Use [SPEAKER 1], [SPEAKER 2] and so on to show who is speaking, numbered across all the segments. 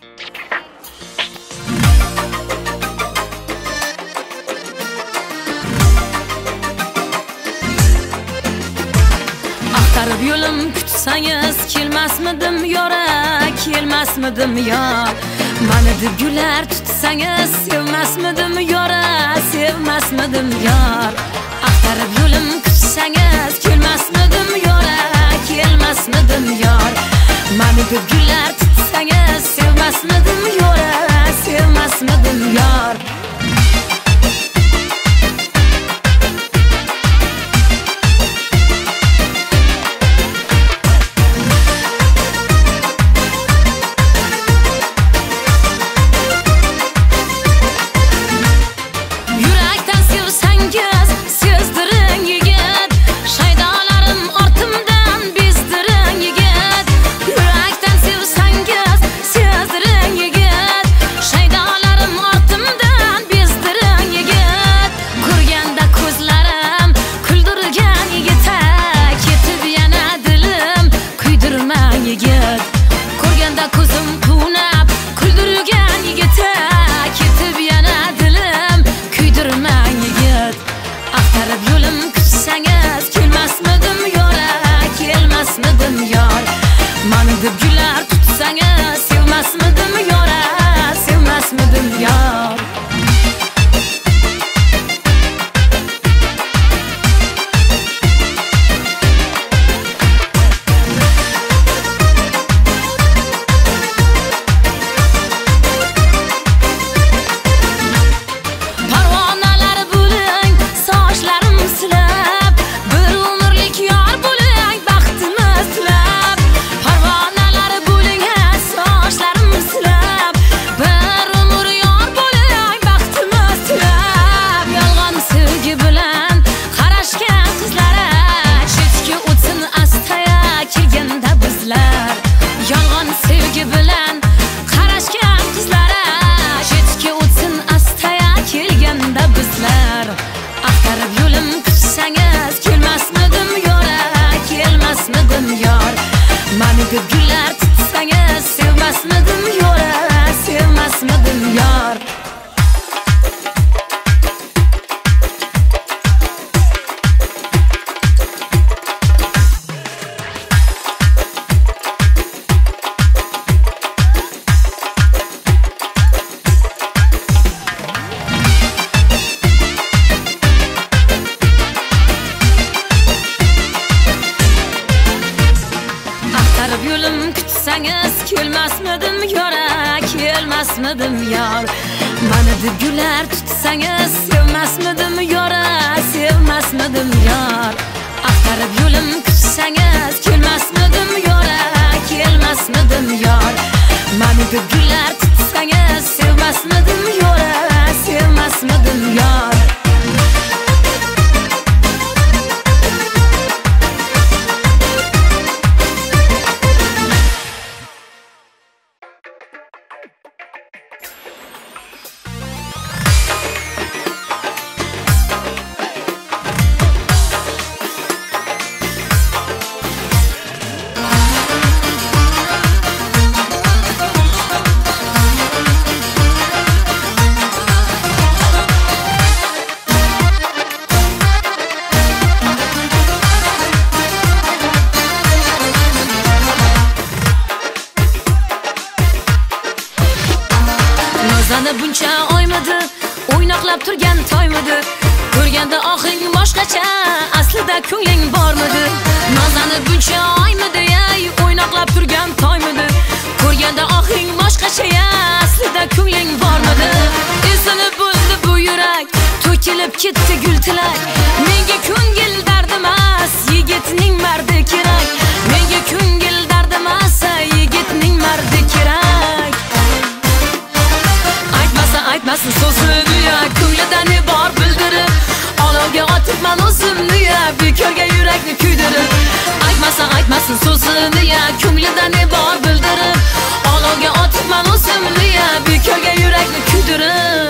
[SPEAKER 1] Axtarib yo'lim kutsangiz kelmasmidim yora, kelmasmidim yor. Mani deb gular tutsangiz sevmasmidim yora, sevmasmidim yor. Axtarib yo'lim kutsangiz kelmasmidim yora, kelmasmidim yor. Mani deb gular tutsangiz sevmasmidim yora, sevmasmidim yor.
[SPEAKER 2] buncha oymidi, o'ynoqlab turgan toymidi. Ko'rganda ohing boshqacha, aslida ko'ngling bormidi? Nozlanib buncha oymidi, o'ynoqlab turgan toymidi. Ko'rganda ohing boshqacha, aslida ko'ngling bormidi? Esini bo'ldi bu yurak, to'kilib ketdi gul tilak. Menga ko'ngil dardimas, yigitning mardi kerak. Menga ko'ngil dardimas, yigitning mardi kerak. Aytmasin so'zini ya, ko'nglida ne bor bildirib, olovga otibman o'zimni ya, bekorga yurakni kuydirib. Aytmasin so'zini ya, ko'nglida ne bor bildirib, olovga otibman o'zimni ya, bekorga yurakni kuydirib.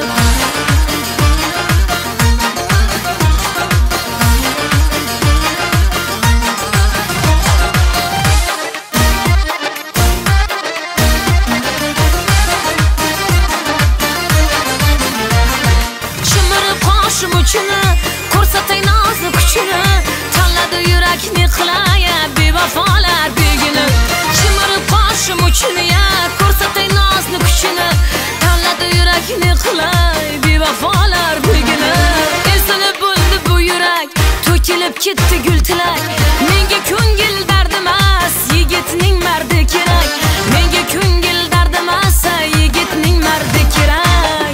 [SPEAKER 2] bevafolar begini chimirib qoshim uchun ya ko'rsatay nozni kuchini tanladi yurakni qilay bevafolar begini esini bo'ldi bu yurak to'kilib ketdi gul tilak menga ko'ngil dardi emas yigitning mardi kerak menga ko'ngil dardi emas yigitning mardi kerak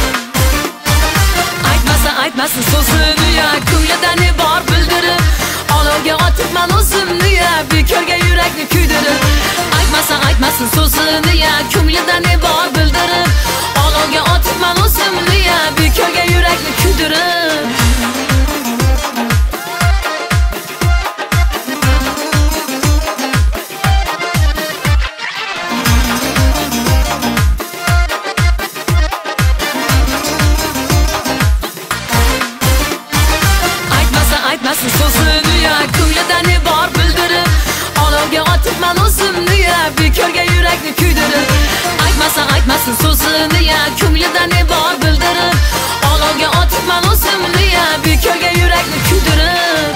[SPEAKER 2] aytmasin so'zini ya ko'nglidan bor bildirib olovga otibman o'zimni ya bekorga yurakni kuydirib aytmasin so'zini ya ko'nglidan bor bildirib olovga otibman o'zimni ya bekorga yurakni kuydirib aytmasin so'zini ya ko'nglidan bor bildirib olovga otibman o'zimni ya bekorga yurakni kuydirib aytmasin so'zini ya ko'nglidan bor bildirib olovga otibman o'zimni ya bekorga yurakni kuydirib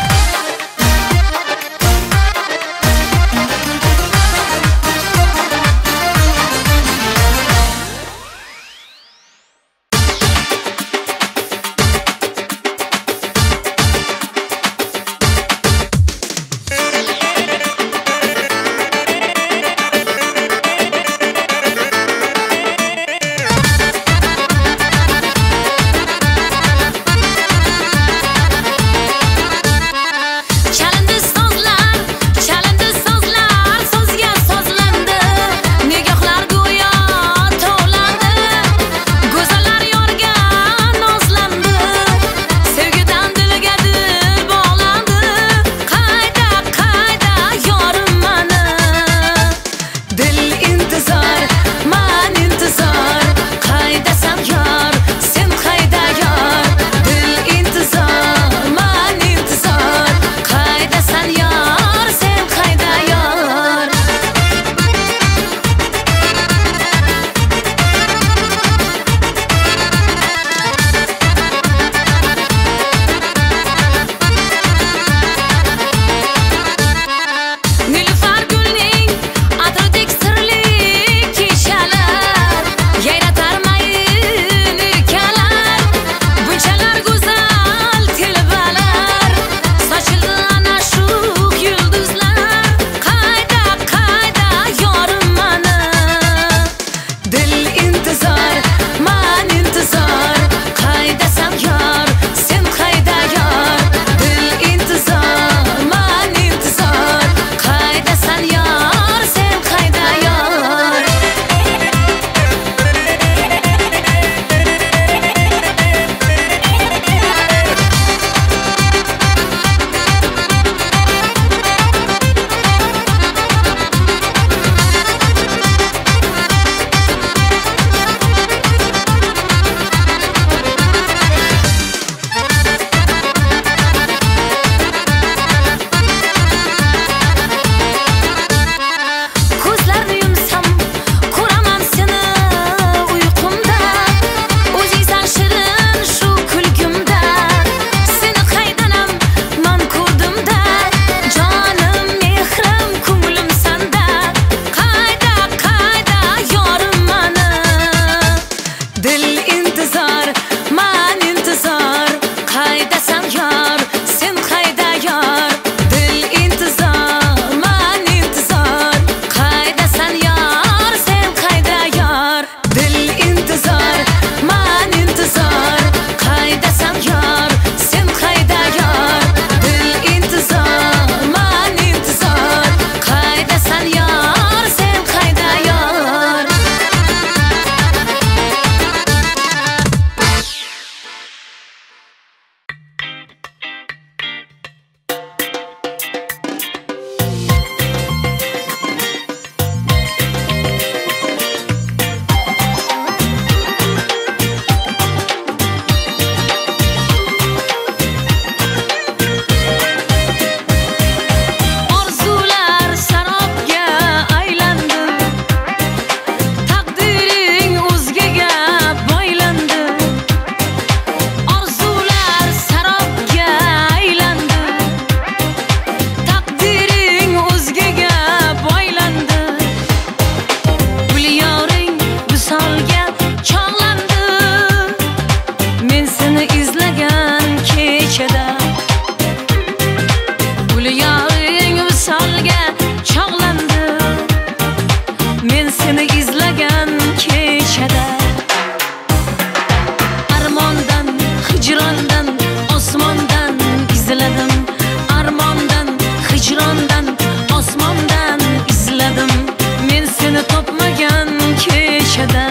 [SPEAKER 1] kechada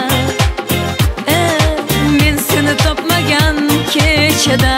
[SPEAKER 1] men seni topmagan kechada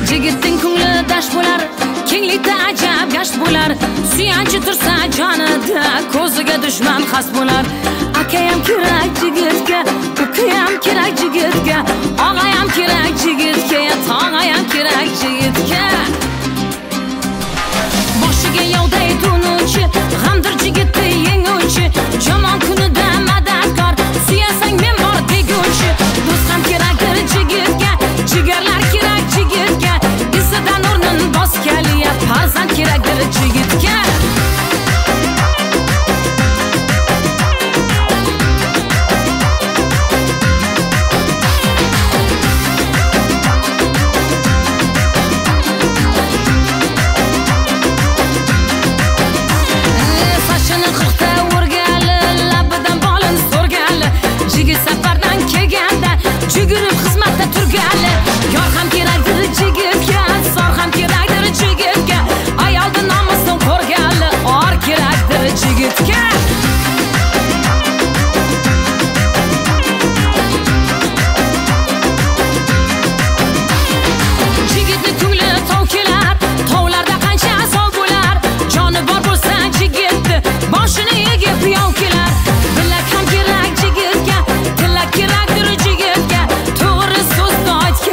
[SPEAKER 2] Jigitning ko'ngli dasht bo'lar, kenglikda ajab gasht bo'lar. Suyanchi tursa jonida, ko'ziga dushman xas bo'lar. Akayam kerak jigitga, ukayam kerak jigitga, og'ayam kerak jigitga, tog'ayam kerak jigitga. Boshiga yovday tunuvchi, g'amdir jigitni yenguvchi, yomon kunida madadkor, suyasang men bor deguvchi. Do'st ham kerakdir jigitga, jigarlar kerak jigitga, izidan o'rnin bosgaliya, farzand kerakdir jigitga. Yugurib xizmatda turgali, yor ham kerakdir jigitga, sor ham kerakdir jigitga, ayolda nomusin ko'rgali, or kerakdir jigitga. Jigitni ko'ngli tov kelar, tovlarda qancha sov bo'lar, joni bor bo'lsa jigitni boshini egib yov kelar. Bilak ham kerak jigitga, tilak kerakdir jigitga, to'g'ri so'zni aytgan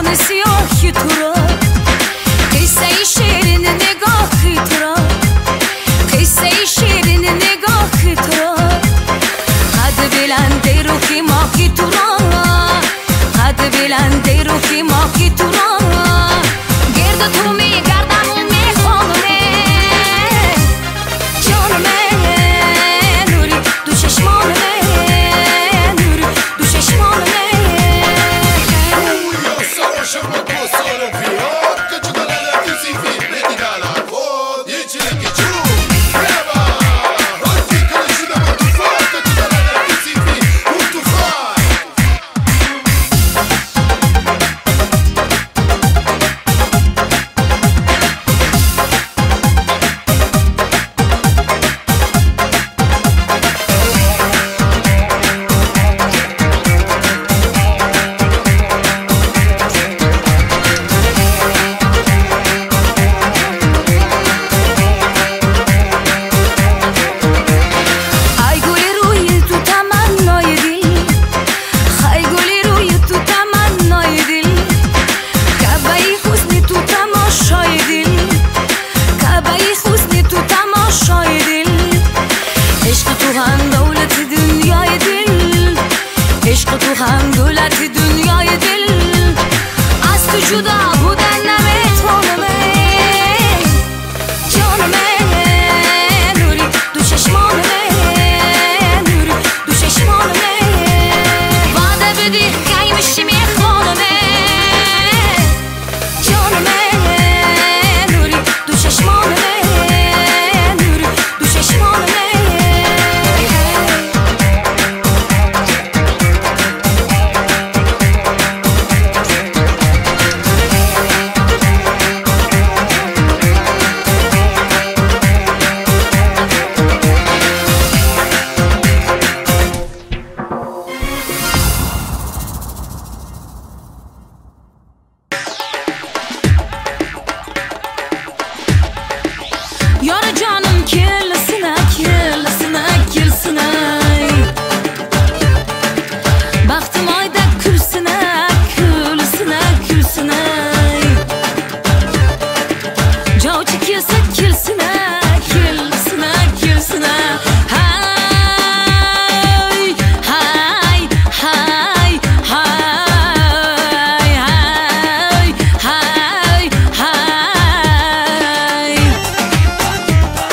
[SPEAKER 2] چشمان سیاهی تو را قصه شیرین نگاهی تو را قصه شیرین نگاهی تو را قد بلند روحی ماهی تو را قد بلند روحی ماهی تو را گرد تو میگردم و میخوانمه جانمه نوری دو چشمانمه نوری دو چشمانمه عشق تو هم دولت دنیای دل از تو جدا بودن نمیتونمه جانمه نوری دو چشمانمه نوری دو چشمانمه وعده بدی کی میشی میخوانمه جانمه نوری دو چشمانمه نوری دو چشمانمه Yara canım kirlisine, kirlisine, kirlisine Baktım ayda külsine, külsine, külsine Cav çekiyorsa kilsine, kilsine, kilsine Hay, hay, hay, hay, hay, hay, hay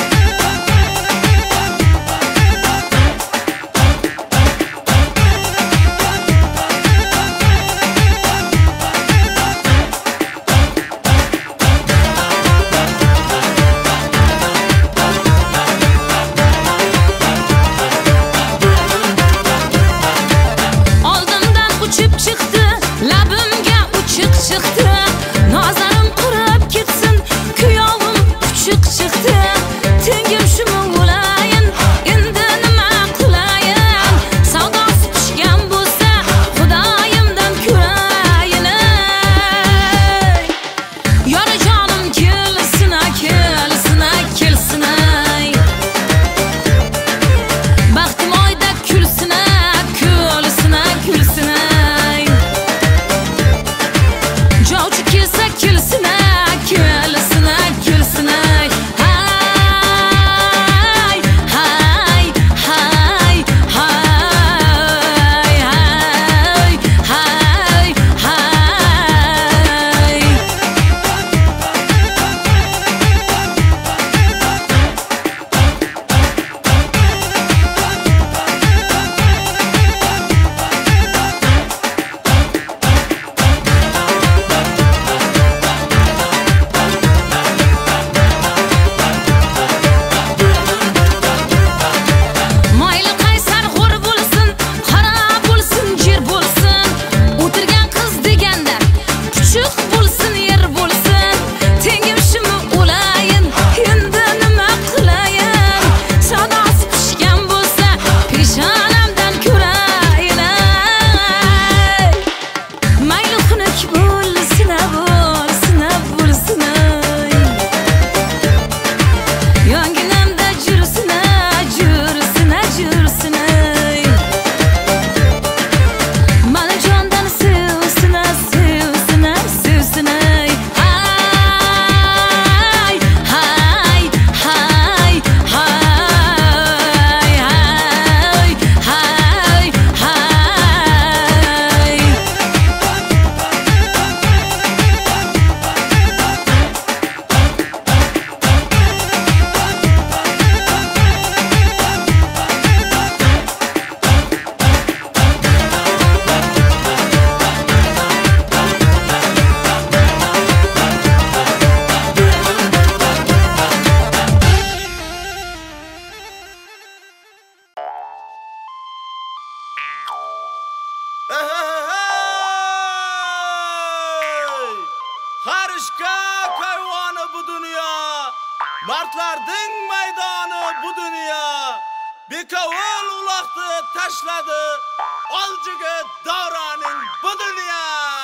[SPEAKER 3] Dog'larding maydoni bu dunyo. Bekavul uloqni tashladi oljiga davroning bu dunyo.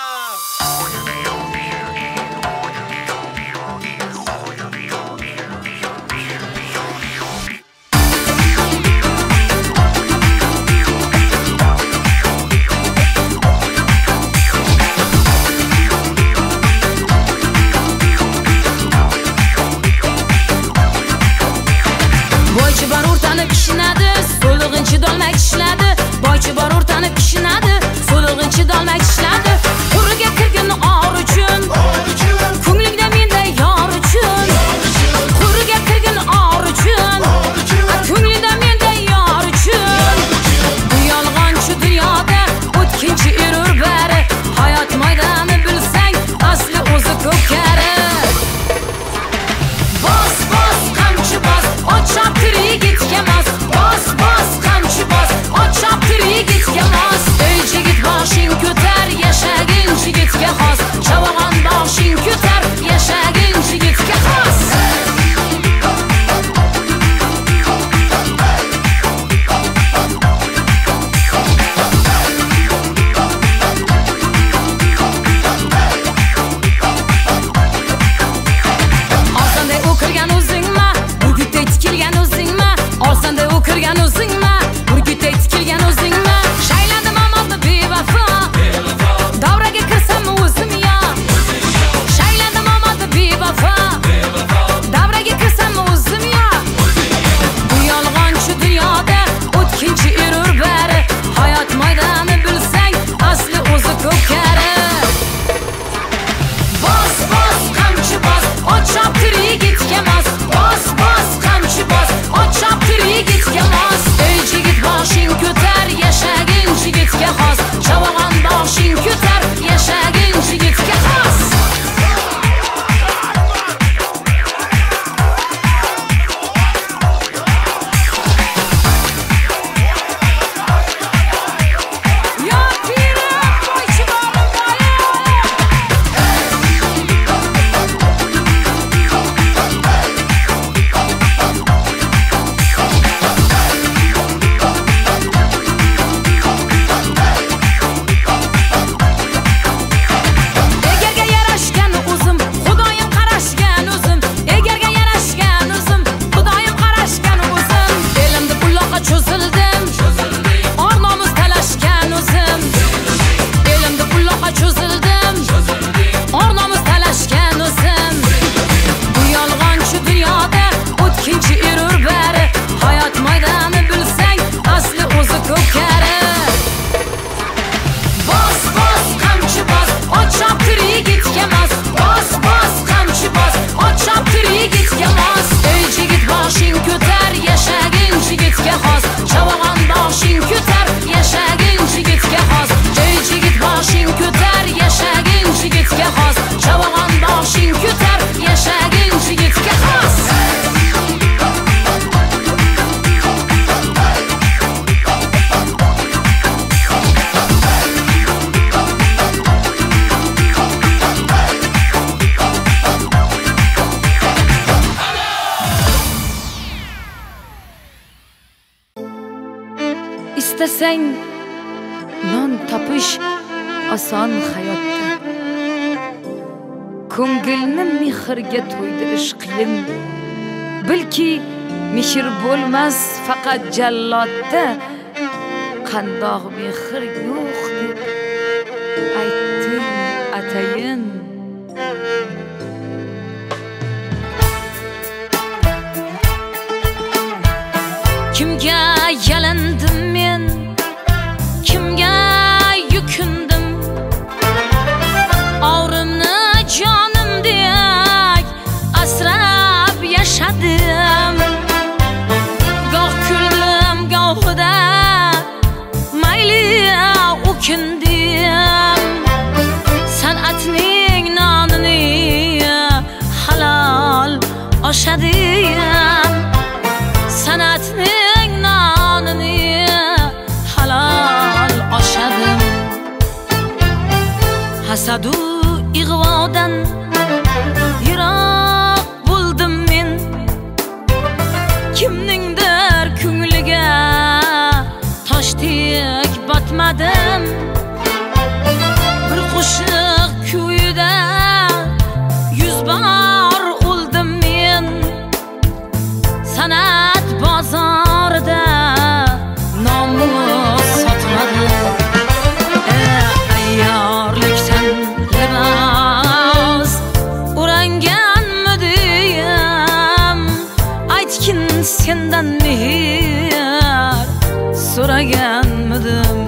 [SPEAKER 2] Boychi bor o'rtanib ishinadi, so'lig'inchi dolmak ishladi. Boychi bor o'rtanib ishinadi, so'lig'inchi dolmak ishladi. Qo'riga kirgin or uchun, ko'nglingda menda yor uchun. Qo'riga kirgin or uchun, ko'nglingda menda yor uchun. Bu yolg'onchi dunyoda o'tkinchi erur bari. Hayot maydoni bilsang, asli o'zi ko'kari. Bos bos qamchi bos, ochab yigitga mos. Bos bos qamchi bos, ochab yigitga mos. Ey yigit boshing ko'tar, yashagin yigitga xos. Chavag'on boshing ko'tar, yashagin yigitga xos. Olsanday o'kirgan o'zingma, burgutday tikilgan o'zingma. Olsanday o'kirgan o'zingma, burgutday tikilgan o'zingma. Shayladim amalda bevafo, davraga kirsam o'zim yo. Shayladim amalda bevafo, davraga kirsam o'zim yo. Bu yolg'onchi dunyoda o'tkinchi erur bari. Hayot maydoni bilsang, asli o'zi ko'kari. Bos bos qamchi bos, ochab yigitga mos. Bos bos qamchi bos, ochab yigitga mos. Ey yigit boshing ko'tar, yashagin yigitga xos. Chavag'on boshing ko'tar, yashagin yigitga xos. Yo piri, boychi borim boyi. Egarga yarashgan o'zim, Xudoyim qarashgan o'zim. Egarga yarashgan o'zim, Xudoyim qarashgan o'zim. Elimda uloqqa cho'zildim, or nomus talashgan o'zim. Elimda uloqqa cho'zildim, or nomus talashgan o'zim. Bu yolg'onchi dunyoda o'tkinchi erur bari. Hayot maydoni bilsang, asli o'zi ko'kari. Bos bos qamchi bos, ochab yigitga mos. Bos bos qamchi bos, ochab yigitga mos. Ey yigit boshing ko'tar, yashagin yigitga xos. Chavag'on boshing ko'tar, yashagin yigitga xos. Ey yigit boshing ko'tar, yashagin yigitga xos. Chavag'on boshing ko'tar, yashagin yigitga xos. İstasang non topish oson hayotda. Ko'ngilni mehrga to'ydirish qiyin. Bilki mehr bo'lmas faqat jallodda. Qandoq mehr yo'q deb aytdim atayin. Kimga yalandim men, kimga yukundim. Og'rimni jonimdek asrab yashadim. Goh kuldim, gohida mayli o'kindim. San'atning nonini halol oshadim. San'atning nonini halol oshadim. Hasadu ig'vodan yiroq bo'ldim men.
[SPEAKER 1] sendan mehr so'raganmidim.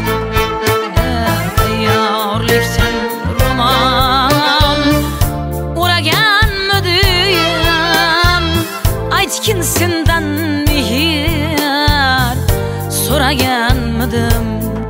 [SPEAKER 1] Ayyorlikdan ro'mol o'raganmidim. Aytgin sendan mehr so'raganmidim.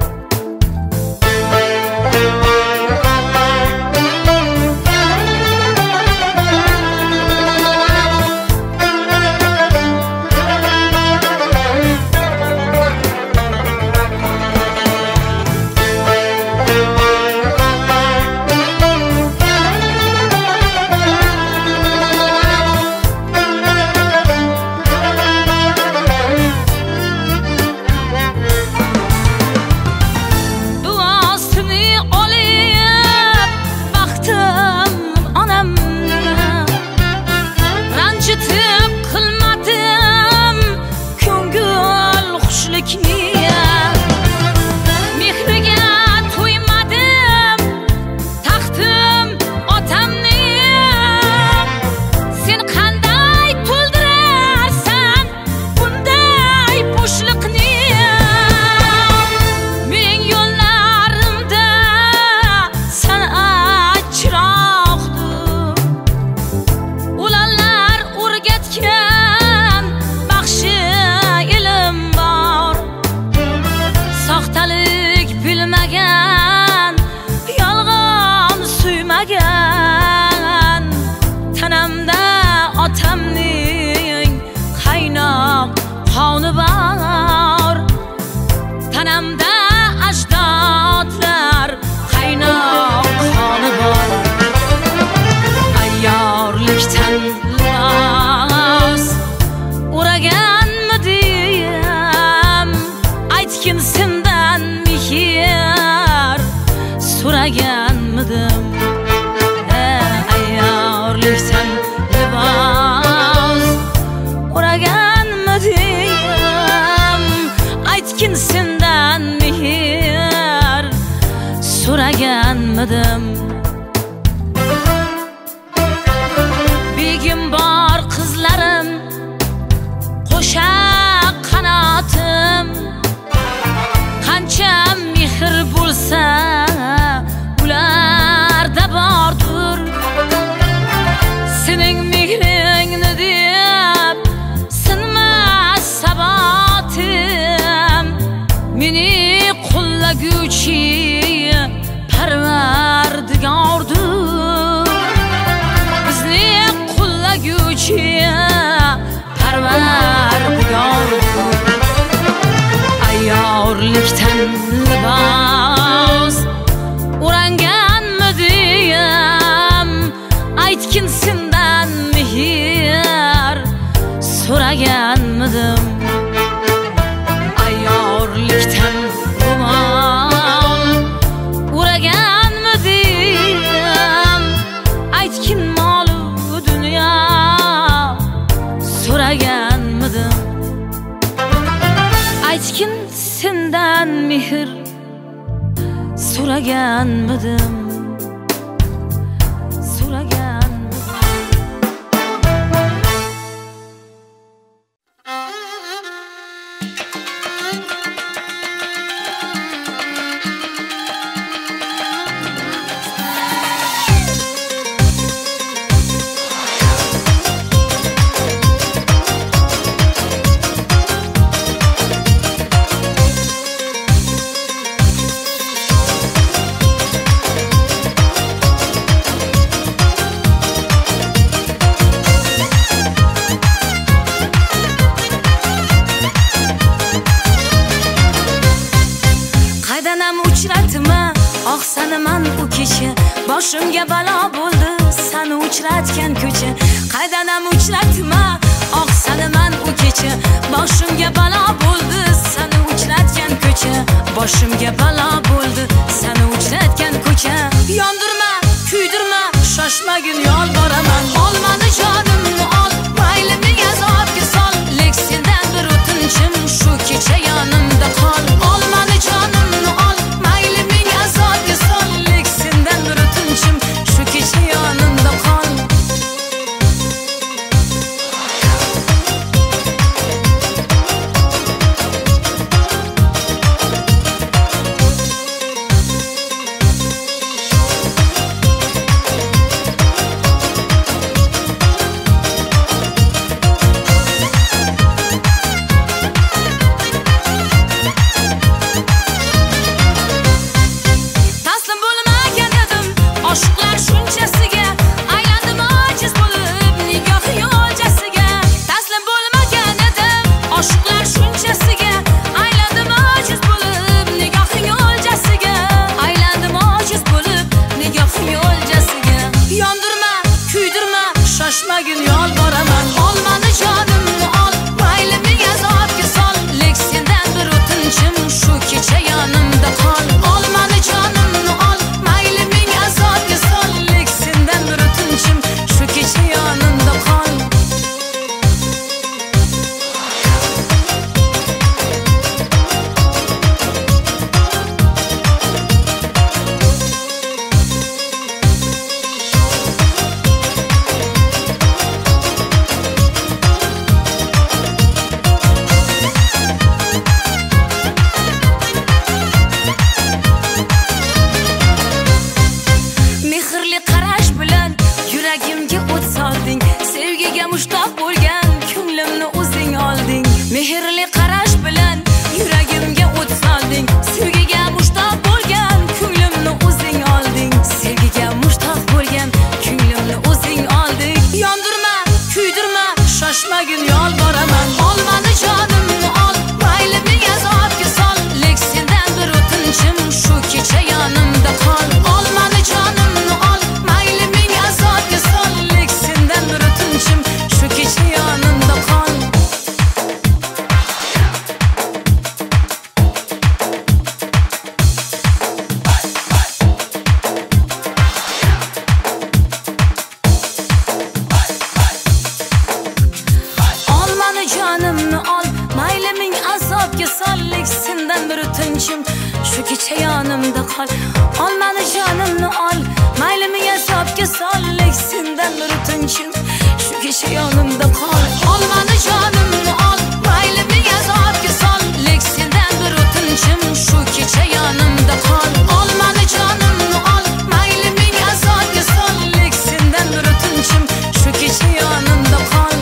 [SPEAKER 1] Ayyorlikdan libos o'raganmidim. Aytgin sendan mehr so'raganmidim. Begim bor qizlarim, qo'sha qanotim, qancha mehr bo'lsa ularda bordir. Sening mehringni deb sinmas sabotim, meni qo'llaguvchi Parvardigordir. Bizni qo'llaguvchi Parvardigordir. Ayyorlikdan libos o'ranganmidim. Aytgin sendan mehr so'raganmidim. Ayyorlikdan ro'mol o'raganmidim. Aytgin molu dunyo so'raganmidim. Aytgin sendan mehr so'raganmidim. Oqsanaman u kecha, boshimga balo bo'ldi seni uchratgan ko'cha. Qaydanam uchratma, oqsanaman u kecha, boshimga balo bo'ldi seni uchratgan ko'cha. Boshimga balo bo'ldi seni uchratgan ko'cha. Yondirma, kuydirma, shoshmagin yolboraman. Olmani jonimni ol, mayli menga azobga sol. Lek sendan bir o'tinchim shu kecha yonimda qol. Olmani jonimni ol, mayli menga azobga sol. Lek sendan bir o'tinchim shu kecha yonimda qol. sendan bir tinchim shu kecha yonimda qol olmani jonimni ol maylimi azobga sol lek sendan bir tinchim shu kecha yonimda qol olmani jonimni ol maylimi azobga sol lek sendan bir tinchim shu kecha yonimda qol olmani jonimni ol maylimi azobga sol lek sendan bir tinchim shu kecha yonimda qol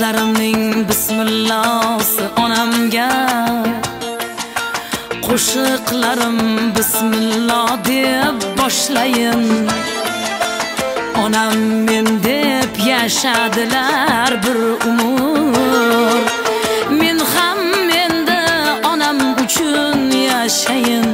[SPEAKER 1] Ko'zlarimning bismillosi onamga, qo'shiqlarim bismillah deb boshlayin. Onam men deb yashadilar bir umr, men ham endi onam uchun yashayin.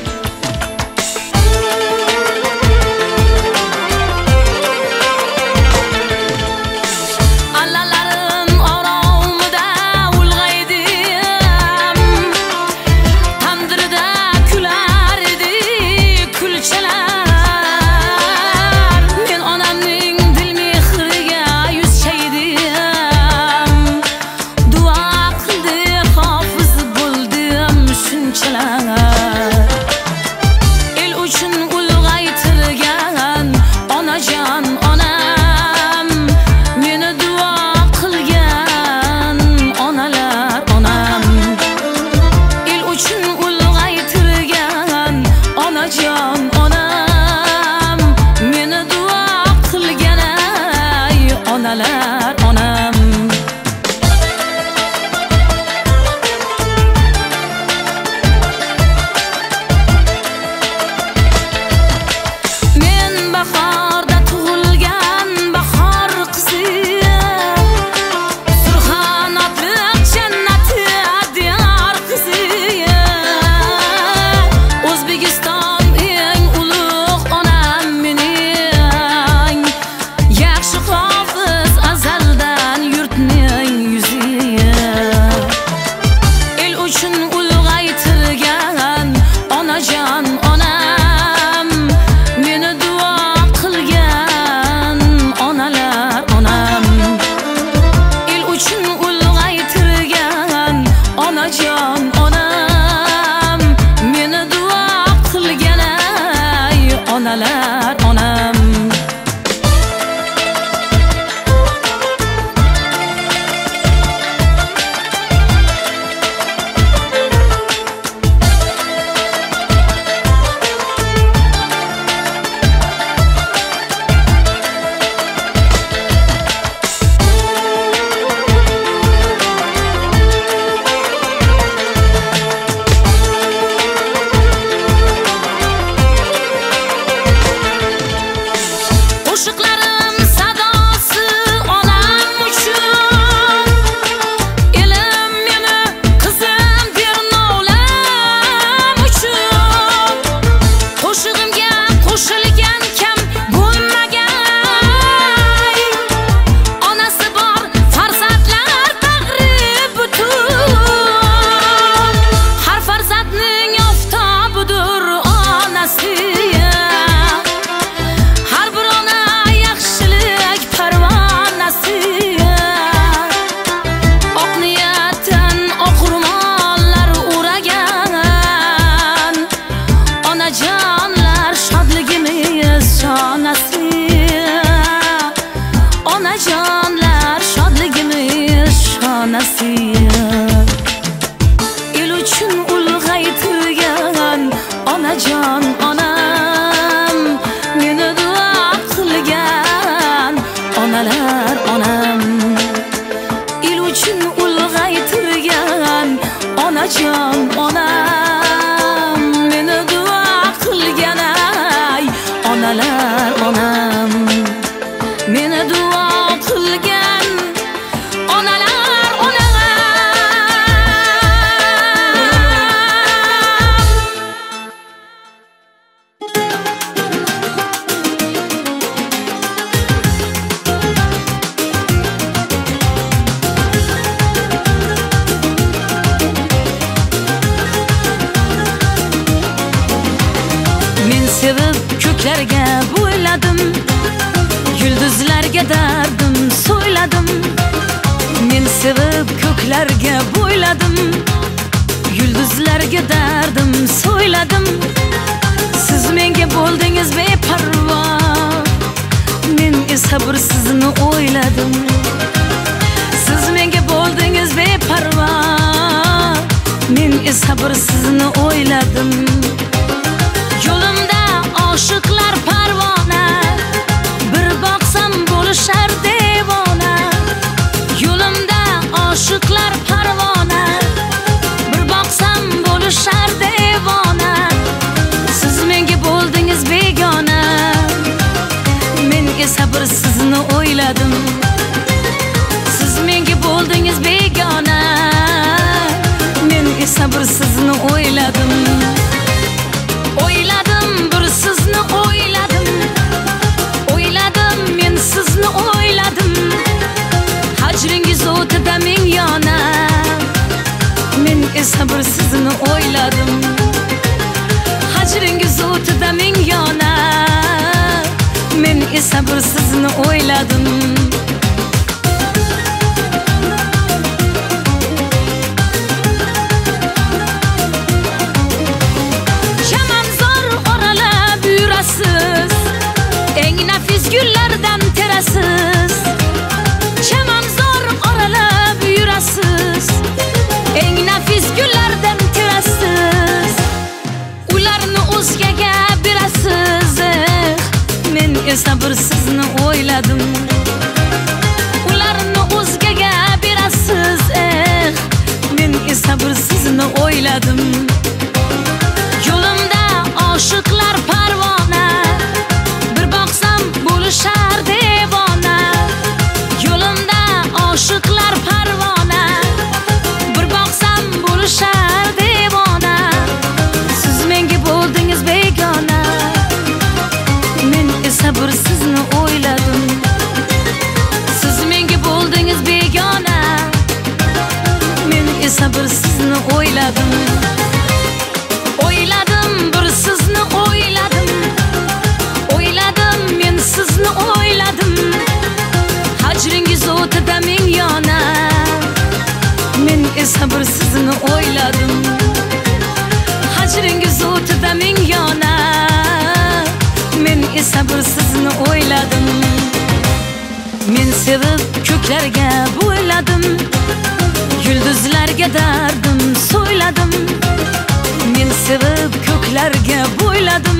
[SPEAKER 1] Yo'limda oshiqlar parvona, bir boqsam bo'lishar devona. Yo'limda
[SPEAKER 2] o'yladim. Hajringiz o'tida men yana, men esa bir sizni o'yladim. Chamanzor oralab yurasiz, eng nafis gullardan terasiz. Chamanzor oralab yurasiz, eng nafis gullardan terasiz. Ularni o'zgaga berasiz, men esa bir sizni o'yladim. Ularni o'zgaga berasiz, men esa bir sizni o'yladim. Yo'limda oshiqlar parvona, bir boqsam bo'lishar devona. Yo'limda oshiqlar parvona, bir boqsam bo'lishar devona. Siz menga bo'ldingiz begona, men esa bir sizni o'yladim. Siz menga bo'ldingiz begona, men esa bir sizni o'yladim. O'yladim, bir sizni o'yladim. O'yladim, men sizni o'yladim. Hajringiz o'tida men yana, men esa bir sizni o'yladim. Hajringiz o'tida men yana, men esa bir sizni o'yladim. Men sevib ko'klarga bo'yladim, yulduzlarga dardim so'yladim. Men sevib ko'klarga bo'yladim,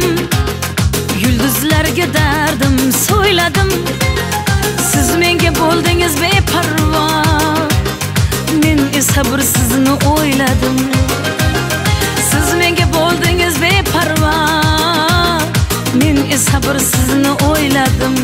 [SPEAKER 2] yulduzlarga dardim so'yladim. Siz menga bo'ldingiz beparvo, men esa bir sizni o'yladim. Siz menga bo'ldingiz beparvo, men esa bir sizni o'yladim.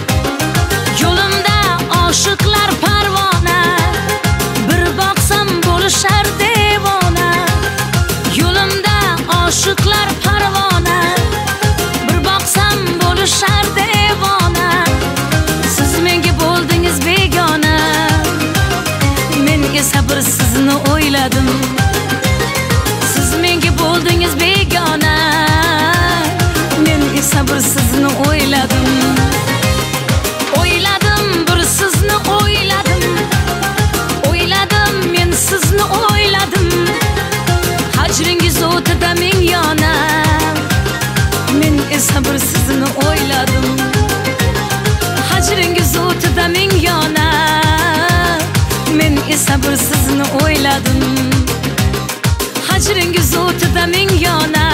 [SPEAKER 2] Yo'limda oshiqlar parvona, bir boqsam bo'lishar devona. Yo'limda oshiqlar parvona, bir boqsam bo'lishar devona. Siz menga bo'ldingiz begona, men esa bir sizni o'yladim. Siz menga bo'ldingiz begona, men esa bir sizni o'yladim. O'yladim, bir sizni o'yladim. O'yladim, men sizni o'yladim. Hajringiz o'tida men yana, men esa bir sizni o'yladim. Hajringiz o'tida men yana, men esa bir sizni o'yladim. Hajringiz o'tida men yana,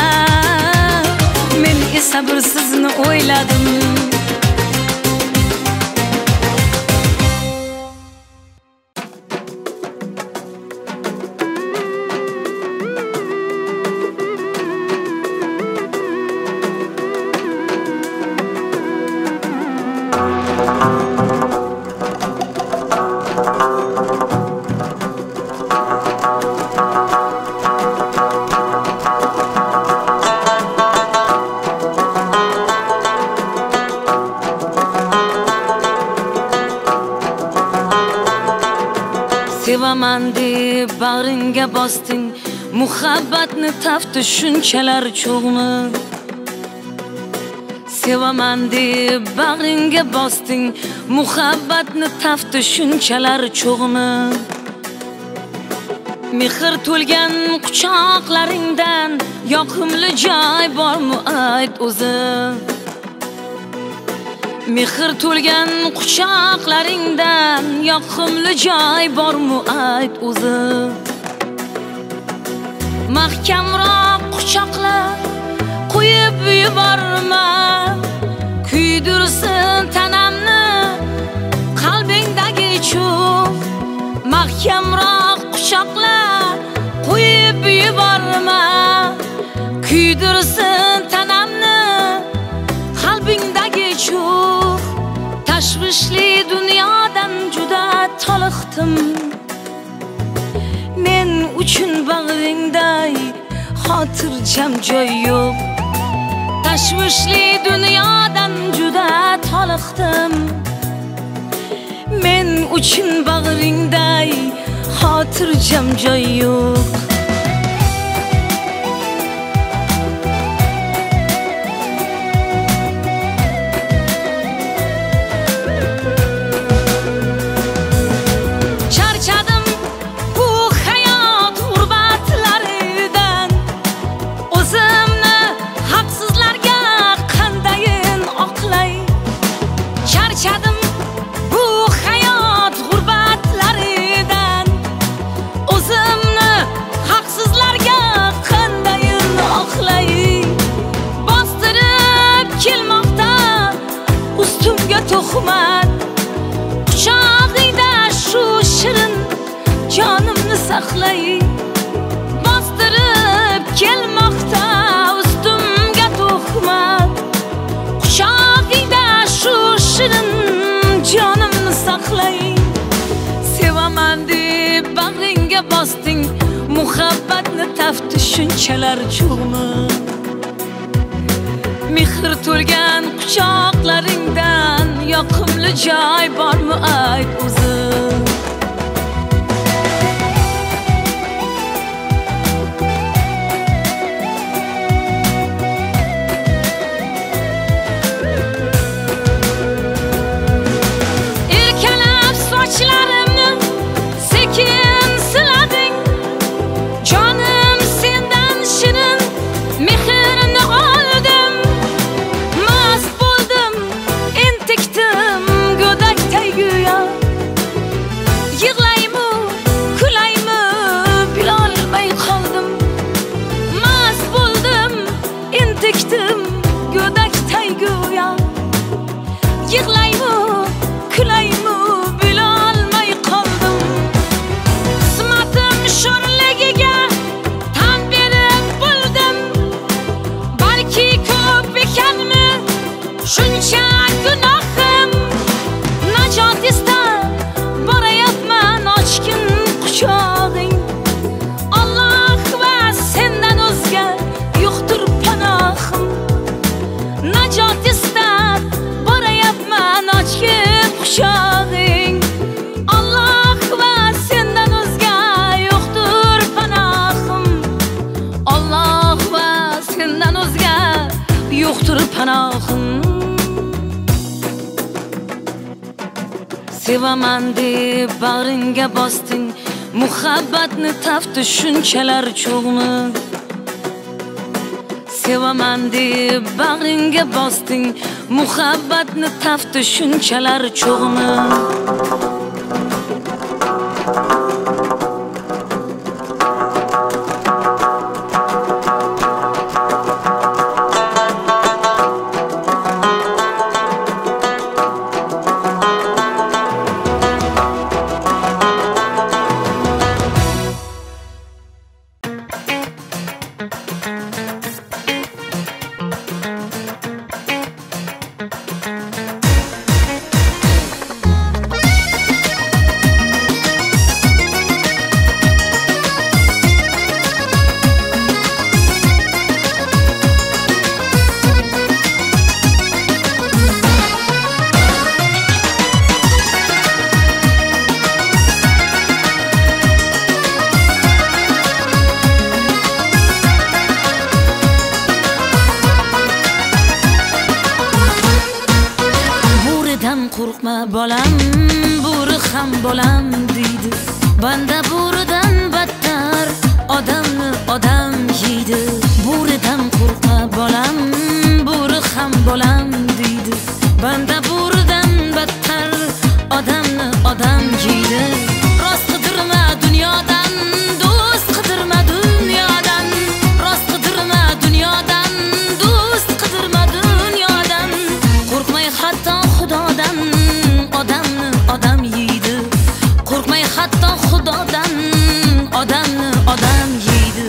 [SPEAKER 2] men esa bir sizni o'yladim. Sevaman deb bag'ringga bosding, muhabbatni tafti shunchalar cho'g'mi. Sevaman deb bag'ringga bosding, muhabbatni tafti shunchalar cho'g'mi. Mehr to'lgan quchoqlaringdan yoqimli joy bormi ayt o'zi. Mehr to'lgan quchoqlaringdan yoqimli joy bormi ayt o'zi. Mahkamroq quchoqlar qo'yib yuborma, kuydirsin tanamni qalbingdagi cho'g'. Mahkamroq quchoqlar qo'yib yuborma, kuydirsin tanamni qalbingdagi cho'g'. Tashvishli dunyodan juda toliqdim, men uchun bag'ringday xotirjam joy yo'q. Tashvishli dunyodan juda toliqdim, men uchun bag'ringday xotirjam joy yo'q. tuhmat quchog'ingda shu shirin jonimni saqlay bostirib kelmoqda ustimga tuhmat quchog'ingda shu shirin jonimni saqlay sevaman deb bag'ringga bosding muhabbatni taftish shunchalar cho'g'mi mehr to'lgan quchoqlaringdan yoqimli joy bormi ayt o'zim erkalab sochlarimni sekin silading jonim sendan shirin mehrni oldim mast bo'ldim entikdim go'dakday go'yo yig'laymi kulaymi bilolmay qoldim mast bo'ldim entikdim go'dakday go'yo yig'laymi kulaymi bilolmay qoldim qismatim sho'rligiga tan berib bo'ldim balki ko'p ekanmi shuncha gunohim najot istab borayapman ochgin quchog'ing Alloh va sendan o'zga yo'qdir panohim najot istab borayapman ochgin quchog'ing Alloh va sendan o'zga yo'qdir panohim Alloh va sendan o'zga yo'qdir panohim sevaman deb bag'ringga bosding muhabbatni taftish shunchalar cho'g'mi sevaman deb bag'ringga bosding muhabbatni taftish shunchalar cho'g'mi qo'rqma bolam bo'ri ham bolam deydi banda bo'ridan battar odamni odam yeydi bo'ridan qo'rqma bolam bo'ri ham bolam deydi banda bo'ridan battar odamni odam yeydi rost qidirma dunyodan do'st qidirma dunyodan rost qidirma dunyodan do'st qidirma dunyodan qo'rqmay hatto xudodan odamni odam yeydi qo'rqmay hatto xudodan odamni odam yeydi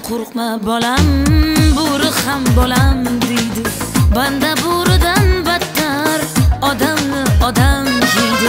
[SPEAKER 2] qo'rqma bolam, bo'ri ham bolam deydi. Banda bo'ridan battar odamni odam yeydi.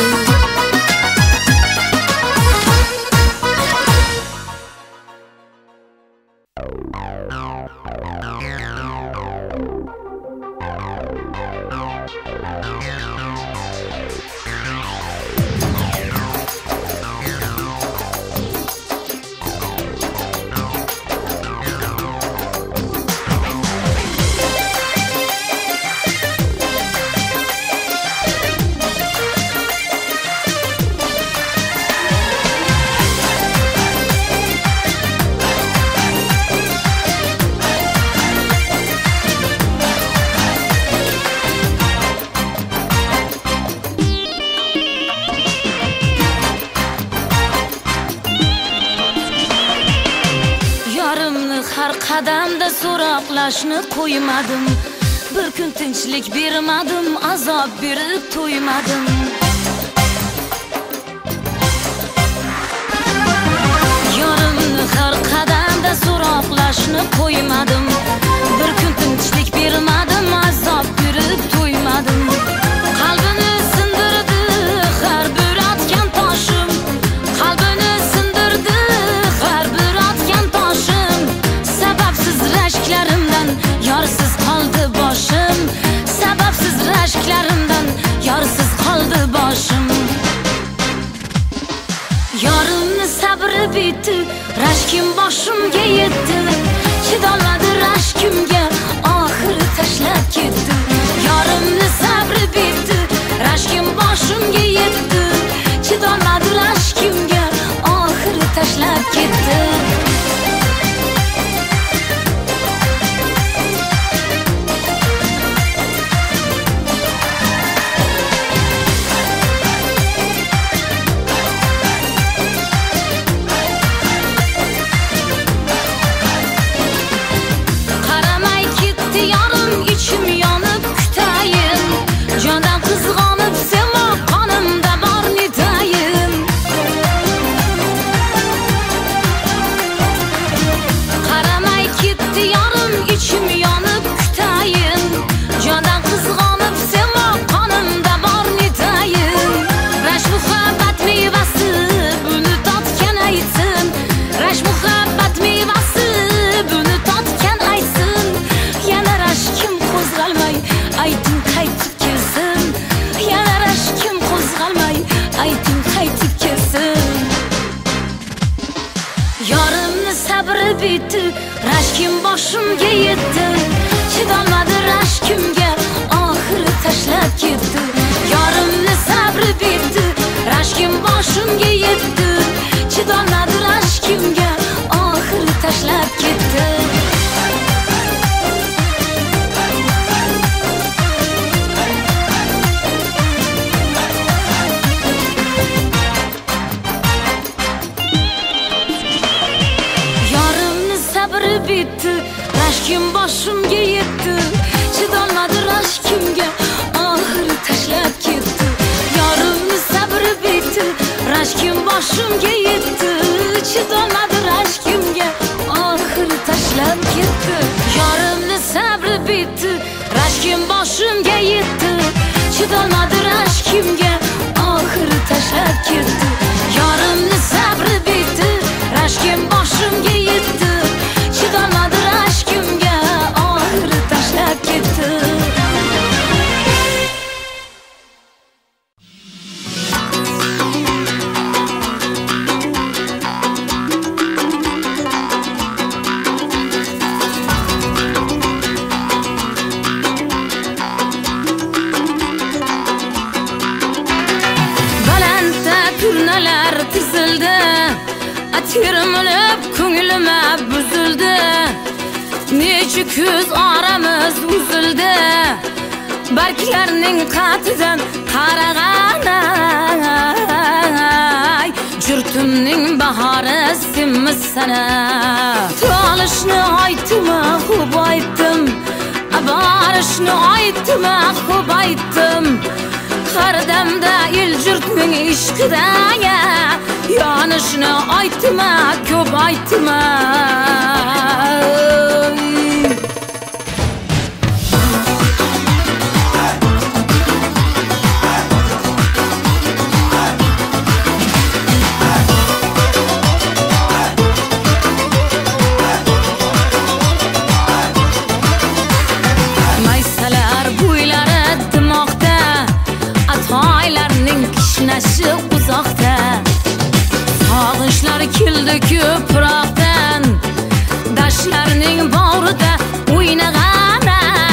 [SPEAKER 1] Har qadamda so'roqlashni qo'ymadim. Bir kun tinchlik bermadim, azob berib to'ymadim. Yorimni har qadamda so'roqlashni qo'ymadim. Bir kun tinchlik bermadim, azob berib to'ymadim. Qalbini sindirdi har bir atgan toshim. Qalbini sindirdi har bir atgan toshim. Sababsiz rashklarimdan yorsiz qoldi boshim. Sababsiz rashklarimdan yorsiz qoldi boshim. Yorimni sabri bitdi, rashkim boshimga yetdi. Chidolmadi rashkimga, oxiri tashlab ketdi. Yorimni sabri bitdi, rashkim boshimga yetdi. Chidolmadi rashkimga, oxiri tashlab ketdi. Bitti, rashkim boshimga yetdi. Chidolmadi rashkimga, oxiri tashlab ketdi. Yorimni sabri bitdi, rashkim boshimga yetdi. Chidolmadi rashkimga, oxiri tashlab ketdi. Bitti, rashkim boshimga yetdi. Chidolmadi rashkimga, oxiri tashlab ketdi. Yorimni sabri bitdi, rashkim boshimga yetdi. Chidolmadi rashkimga, oxiri tashlab ketdi. Yorimni sabri bitdi, rashkim boshimga yetdi. Chidolmadi rashkimga, oxiri tashlab ketdi. Yorimni sabri bitdi, rashkim boshimga yetdi. Chidolmadi rashkimga, oxiri tashlab ketdi. Balandda turnalar tizildi, termilib ko'nglima buzildi. Necha ko'z oramiz uzildi, barglarning qatidan qarag'anay. Jurtimning bahori senmiz sana. Tolishni aytma, xo'p aytdim. Borishni aytma, xo'p aytdim. Har damda el jurtning ishqida
[SPEAKER 2] yanishni aytma, ko'p aytma. Kishnasi uzoqda, sog'inchlar keldi ko'proqdan, dashtlarning bag'rida o'ynagan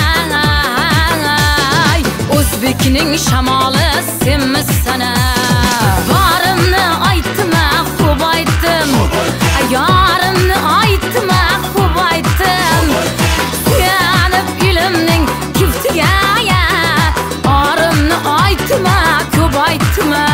[SPEAKER 2] o'zbekning shamoli senmisan. Borimni aytma, xo'p aytdim, yorimni aytma, xo'p aytdim. Suyanib ilmning kiftiga, orimni aytma, ko'p aytma.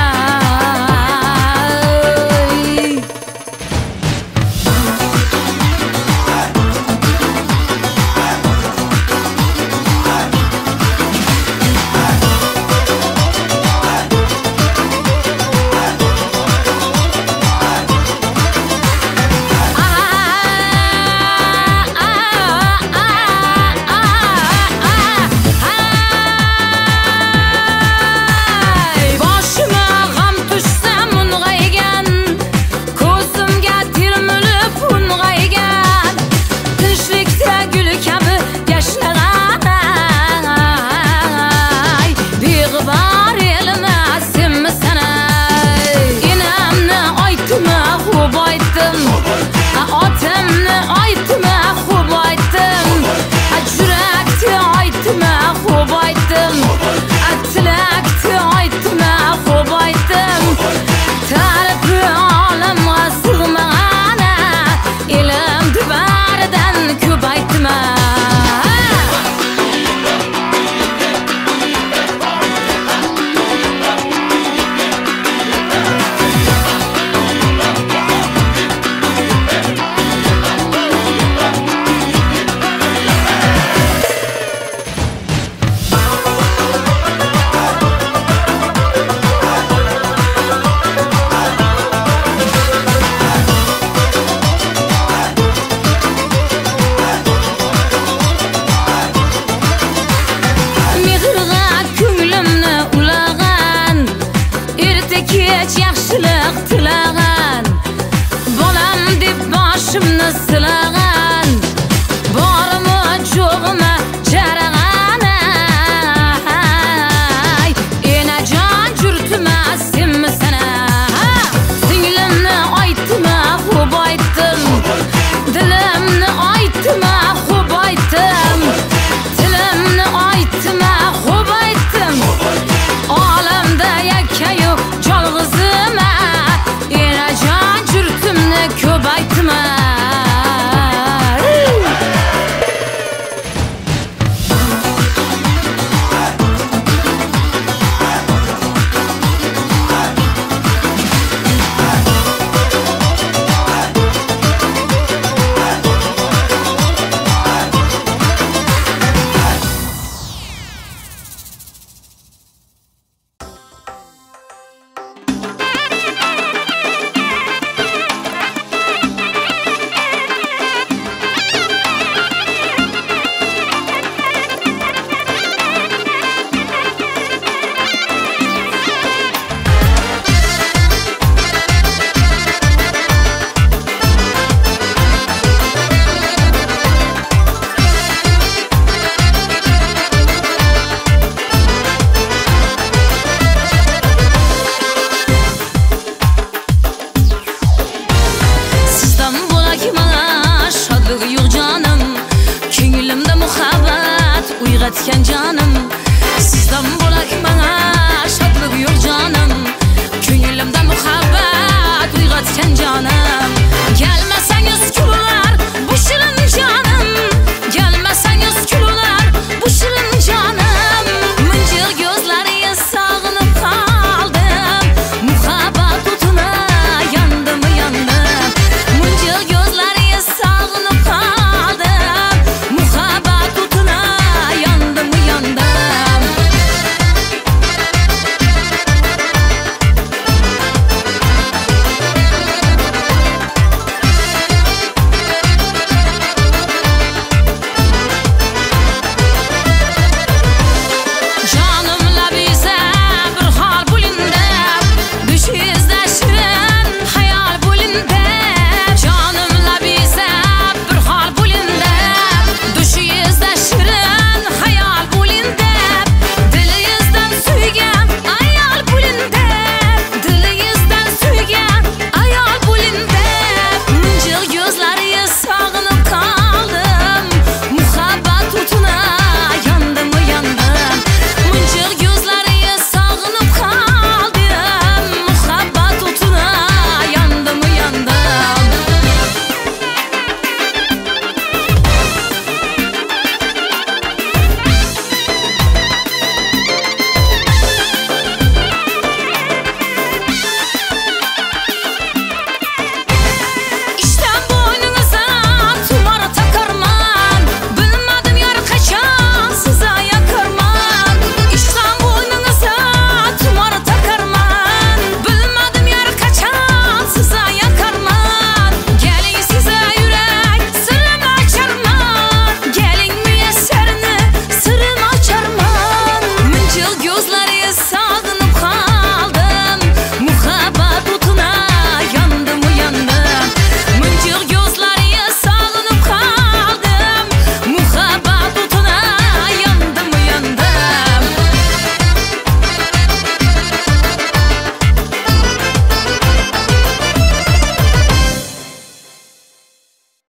[SPEAKER 2] uyg'atgan jonim, sizdan bo'lak menga shodlik yo'q jonim, ko'nglimda muhabbat uyg'atgan jonim. Kelmasangiz kullar